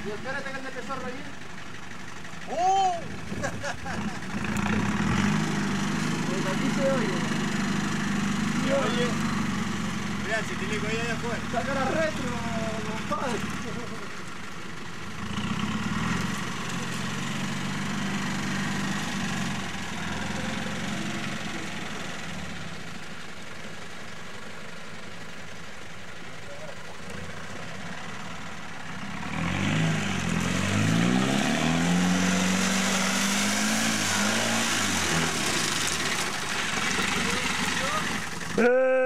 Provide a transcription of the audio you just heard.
Y espérate que el tesoro allí. ¡Oh! Pues aquí se oye. Se oye. Mira, si tiene que oír allá afuera. Saca la retro, compadre. ¡Eh!